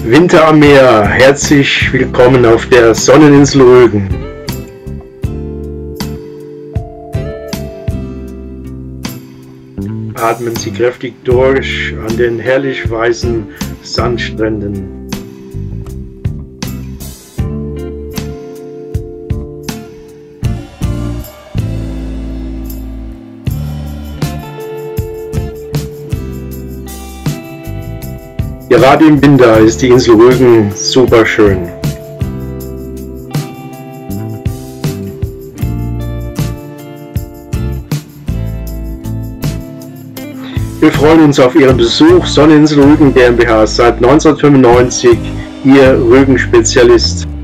Winter am Meer, herzlich willkommen auf der Sonneninsel Rügen. Atmen Sie kräftig durch an den herrlich weißen Sandstränden. Gerade im Winter ist die Insel Rügen super schön. Wir freuen uns auf Ihren Besuch. Sonneninsel Rügen GmbH seit 1995, Ihr Rügen-Spezialist.